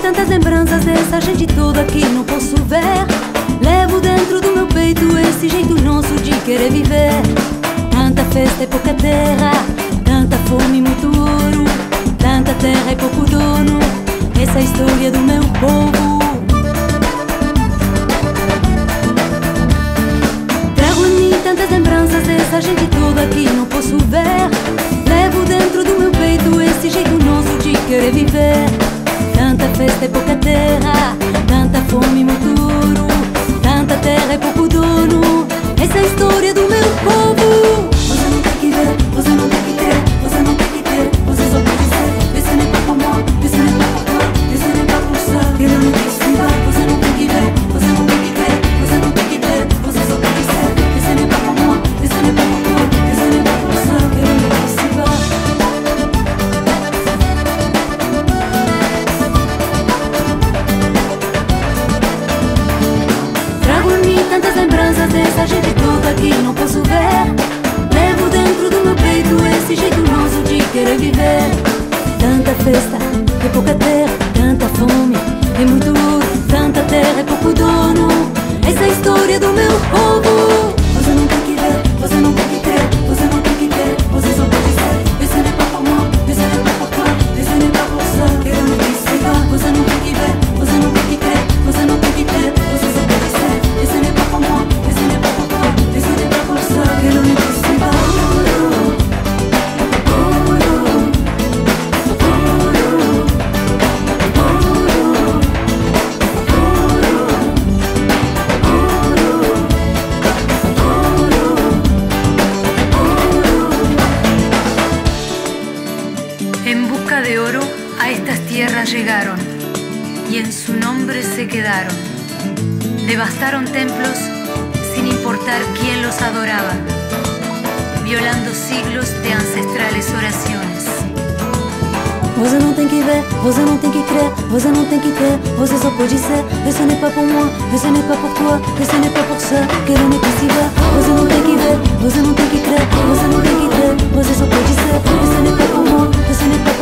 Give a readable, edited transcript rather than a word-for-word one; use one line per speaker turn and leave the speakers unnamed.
tantas lembranças dessa gente toda que não posso ver. Levo dentro do meu peito esse jeito nosso de querer viver. Tanta festa e pouca terra, tanta fome e muito ouro. Tanta terra e pouco dono, essa é a história do meu povo. Trago em mim tantas lembranças dessa gente toda que não posso ver. Levo dentro do meu peito esse jeito nosso de querer viver. Tanta festa e pouca terra, tanta fome e muito ouro. Tanta terra e pouco dono, essa é a história do meu povo. Você não tem que ver, você não tem que crer, você não tem que ter, você só pode ser. Esse n'est pas pour moi, esse n'est pas pour toi, esse n'est pas pour ça que le monde se va. Você não tem que ver, você não tem que crer, você não tem que ter, você só pode ser. Esse n'est pas pour moi, esse n'est pas pour toi, esse n'est pas pour ça que le monde se va. Trago em mim tantas lembranças dessa gente toda que não posso ver. Levo dentro do meu peito esse jeito nosso de querer viver. Tanta festa e pouca terra, tanta fome e muito ouro. Tanta terra e pouco dono, essa é a história do meu povo. Você não tem que ver, você não tem que crer, você não tem que ter, você só pode ser. Esse n'est pas pour moi, esse n'est pas pour toi, esse n'est pas pour ça que le monde se va. Você não tem que ver, você não tem que crer, você não tem que ter, você só pode ser. Esse n'est pas pour moi, esse n'est pas pour toi, esse n'est pas pour ça que le monde se va.
En busca de oro a estas tierras llegaron y en su nombre se quedaron. Devastaron templos sin importar quién los adoraba, violando siglos de ancestrales oraciones.
Você não tem que ver, você não tem que crer, você não tem que ter, você só pode ser. Esse n'est pas pour moi, esse n'est pas pour toi, esse n'est pas pour ça que le monde se va. Você não tem que ver, você não tem que crer, você não tem que ter, você só pode ser. Esse n'est pas pour moi, esse n'est pas